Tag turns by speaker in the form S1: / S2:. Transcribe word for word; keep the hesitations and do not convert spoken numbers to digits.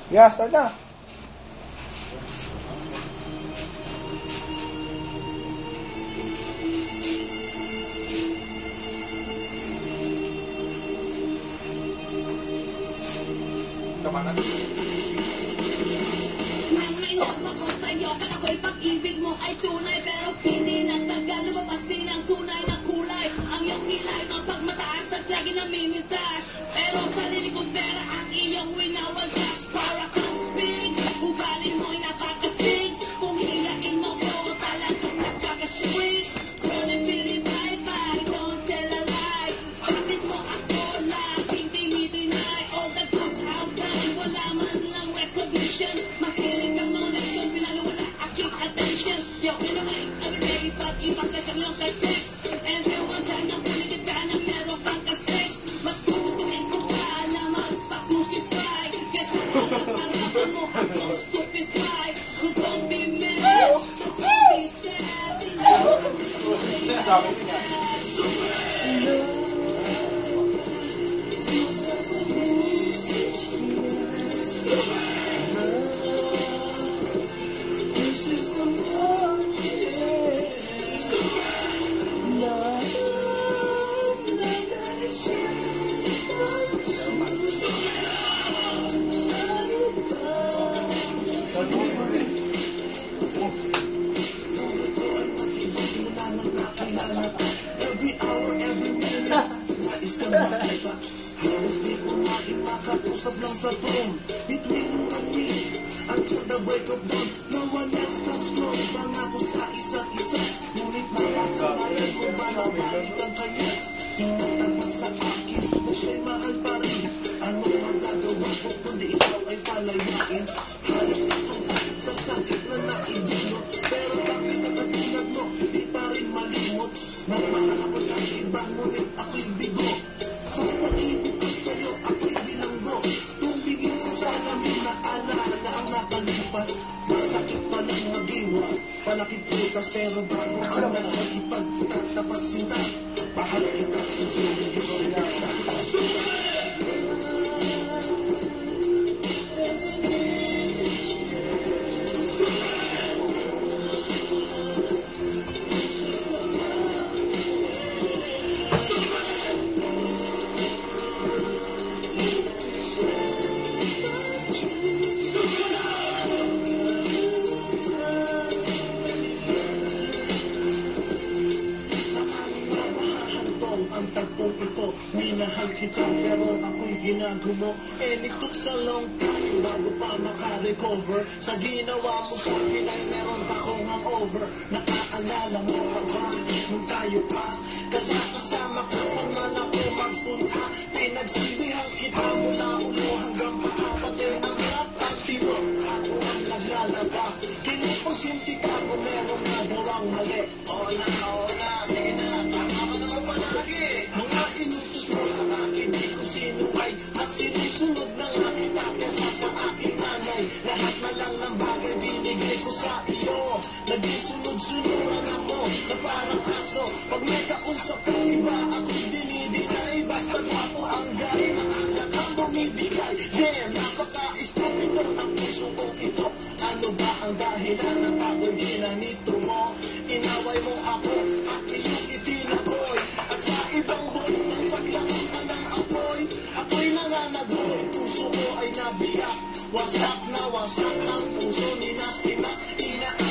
S1: Yeah, start na. Tama na.
S2: Nangailang ako sa'yo, kala ko'y pag-ibig mo ay tunay, pero hindi nagtagal, lumabas din ang tunay na kulay. Ang iyong kilay, mapagmataas at lagi namimintas, pero sa lilikong pera ang iyong winawagas. Para kang sphinx, ugalin mo'y napaka-sphinx. Kung hilain mo ko, talagang napaka-sweet. Calling me bye-bye, don't tell a lie. Bakit mo ako laging dinideny? All the goods I've done, wala man lang recognition. Mahilig ang mga leksyon, pinaliwala aking attention. Yo, inumay, everyday, but ibang kasang lang kay sex. And then one time, nang puligid ka na meron kang ka-sex. Mas gugustuhin ko pa na mas pa-crucify. Kasi parang mo ako stupefy. So don't be mad, so don't be sad.
S1: Sabi niya.
S3: Every hour, every minute, nais kang makita. Halos di ko laging makatusap lang sa phone. Between you and me, until the break of dawn, no one else comes close. Pangako sa isa't isa, ngunit napakalayan ko ba na bakit ang kanya? Hindi naman sa akin, na siya'y mahal pa rin. Ano magagawa ko kundi ikaw ay palayain? Halos isulat sa sakit na naibiglo, pero bakit nakatulad mo, di pa rin malimot. Nagmahal ako ng iba, ngunit ako'y bigo. Sa pag-ibig ko sa'yo, ako'y bilanggo. Tumigil sa salamin na alala ang nakalipas. Masakit pa lang mag-iwa, palakit putas, pero bago ang nag-ipagtatapat sinta. Mahal kita, susunod ko yata. Ang tagpong ito, minahal kita pero ako'y ginagumo. Eh, nitok sa long time bago pa makarecover. Sa ginawa mo sa akin ay meron pa akong hangover. Nakaalala mo pa ba nung tayo pa kasama ka saan man ako magpunta? Pinagsilbihan kita mula ulo hanggang paa, pati ang lahat at tino ako ang naglalaba. Kinukonsinti ka kung meron na dawang mali. Ola, ola, sina, tama ka naman palagi. Mga inutos mo sa akin, di ko sino ay mas sinusunod na nga kita kesa sa aking nanay. Lahat na lang ng bagay binigay ko sa iyo. Nagsunod-sunuran ako na parang aso. Pag may kausap kang iba, ako'y dinidinay. Basta gwapo ang gari, maaga kang bumibigay. Damn, napaka-istupido ang puso kong ito. Ano ba ang dahilan ng ako'y ginanito mo? Inaway mo ako at iyong itinaboy. At sa ibang buwan ng paglaki ka ng apoy, ako'y nananagoy, puso ko ay nabiyak. Wasak na wasak ang puso ni Nasty na ina.